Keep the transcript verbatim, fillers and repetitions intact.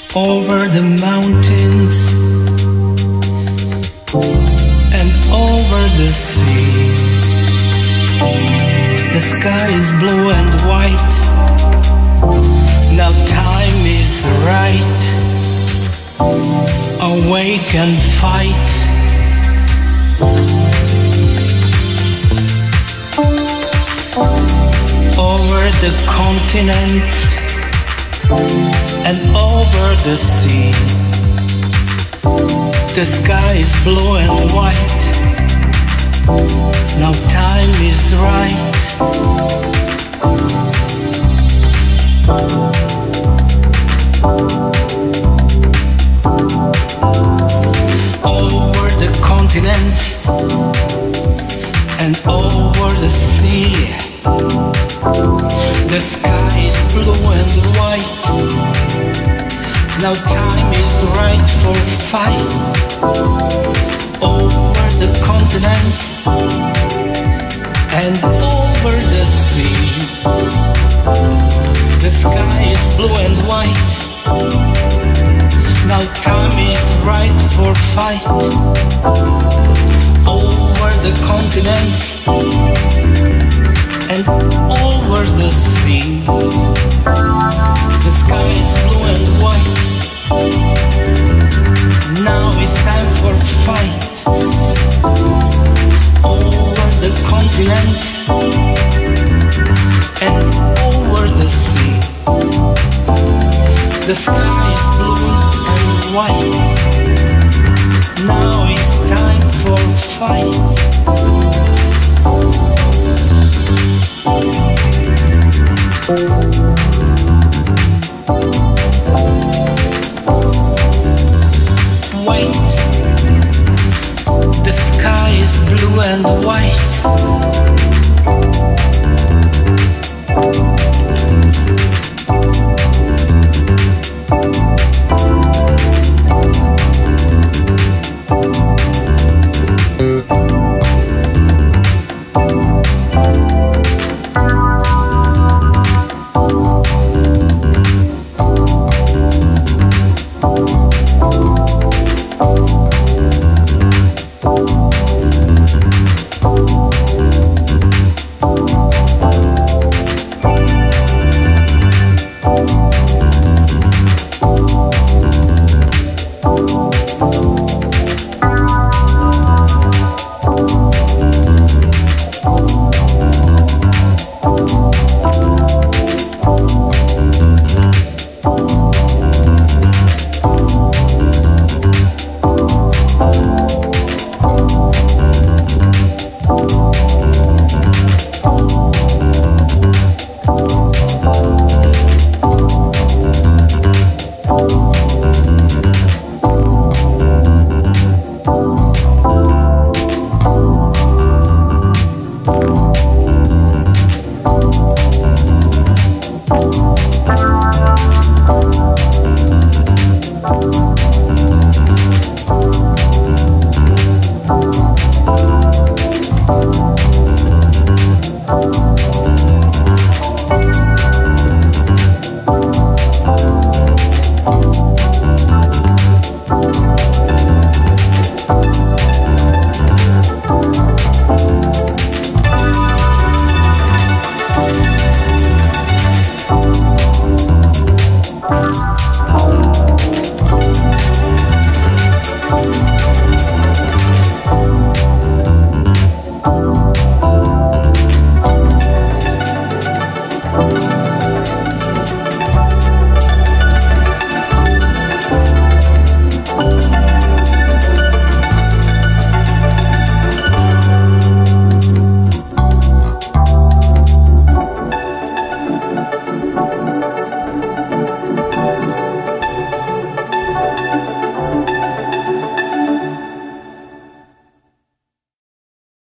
over the mountains and over the sea. The sky is blue and white. Now time is right. Awake and fight. Over the continents and over the sea. The sky is blue and white. Now time is right. Over the continents and over the sea. The sky is blue and white. Now time is right for fight. Over the continents and over the sea. The sky is blue and white. Now time is right for fight. Over the continents and over the sea. The sky is blue and white. Now it's time for fight. Over the continents and over the sea. The sky is blue and white. Now it's time for fight. Wait, the sky is blue and white.